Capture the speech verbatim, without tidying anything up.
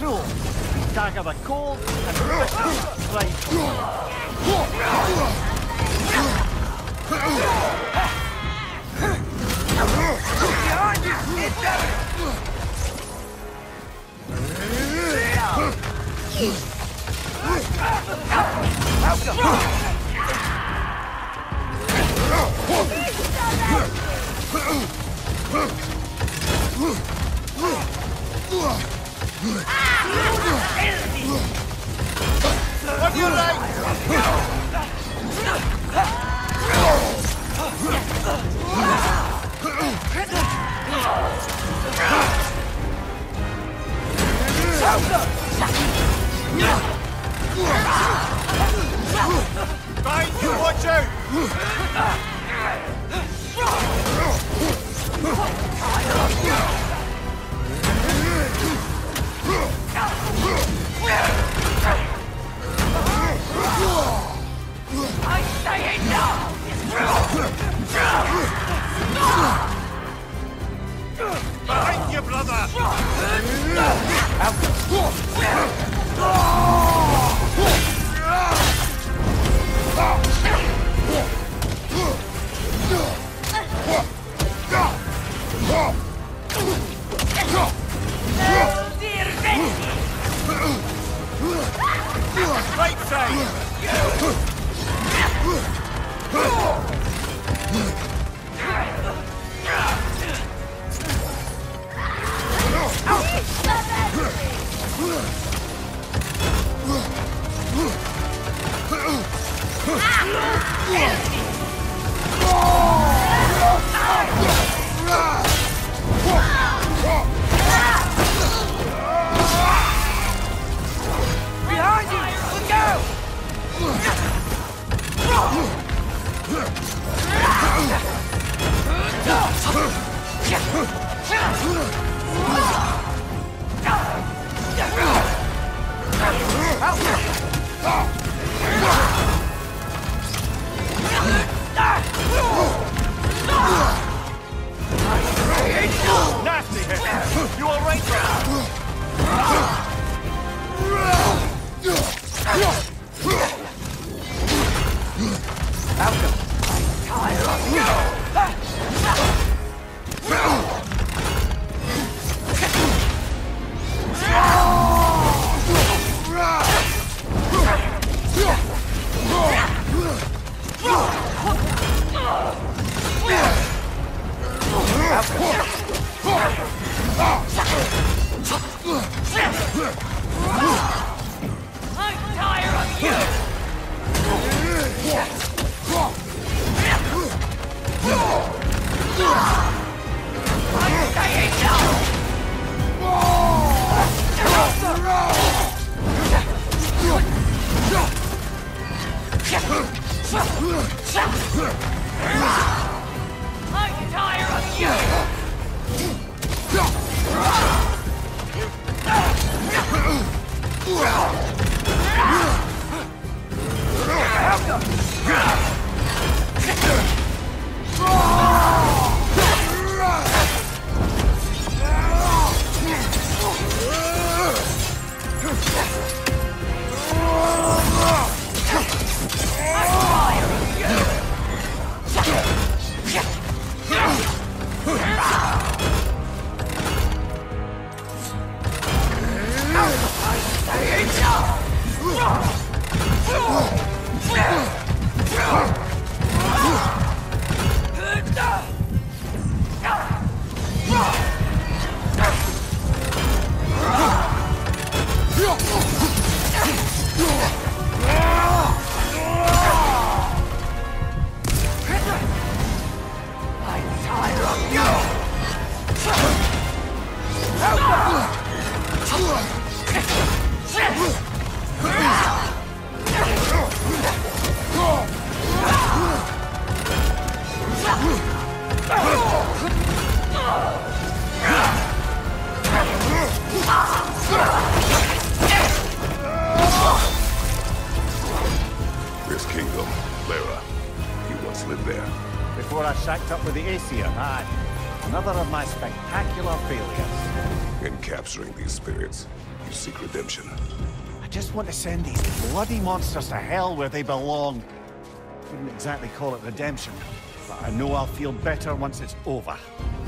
rule. Stagger the cold and strike. Behind you! It's up! On your right! Find you, watch out! I say enough! Behind you, brother! Right side! Behind you! Let's go! Nasty hit! You all right, brother? Malcolm! Tired of you! I'm tired of you! I'm saying no! I'm tired of you! This kingdom, Lara, you once lived there. Before I shacked up with the Aesir, aye. Another of my spectacular failures. In capturing these spirits, You seek redemption. I just want to send these bloody monsters to hell where they belong. Wouldn't exactly call it redemption, but I know I'll feel better once it's over.